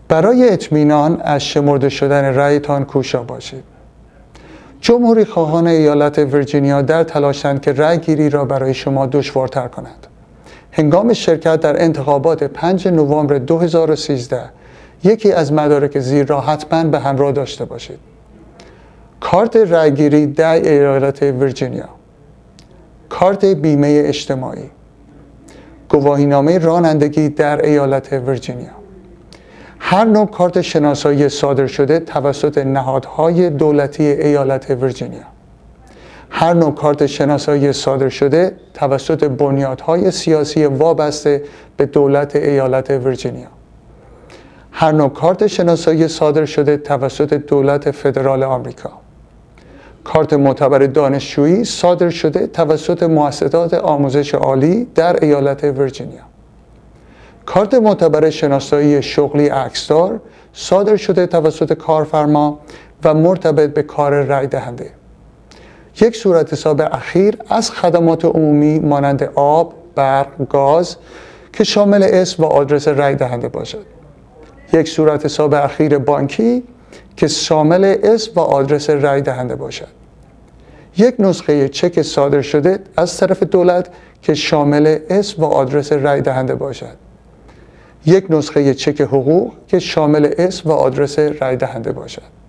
برای اطمینان از شمرده شدن رأیتان کوشا باشید. جمهوری خواهان ایالت ویرجینیا در تلاشند که رأی گیری را برای شما دشوارتر کنند. هنگام شرکت در انتخابات 5 نوامبر 2013 یکی از مدارک زیر را حتما به همراه داشته باشید. کارت رأیگیری در ایالت ویرجینیا، کارت بیمه اجتماعی، گواهینامه رانندگی در ایالت ویرجینیا، هر نوع کارت شناسایی صادر شده توسط نهادهای دولتی ایالت ویرجینیا، هر نوع کارت شناسایی صادر شده توسط بنیادهای سیاسی وابسته به دولت ایالت ویرجینیا، هر نوع کارت شناسایی صادر شده توسط دولت فدرال آمریکا، کارت معتبر دانشجویی صادر شده توسط مؤسسات آموزش عالی در ایالت ویرجینیا، کارت معتبر شناسایی شغلی عکسدار صادر شده توسط کارفرما و مرتبط به کار رای دهنده، یک صورت حساب اخیر از خدمات عمومی مانند آب، برق، گاز که شامل اسم و آدرس رای دهنده باشد، یک صورت حساب اخیر بانکی که شامل اسم و آدرس رای دهنده باشد، یک نسخه چک صادر شده از طرف دولت که شامل اسم و آدرس رای دهنده باشد، یک نسخه چک حقوق که شامل اسم و آدرس رای دهنده باشد.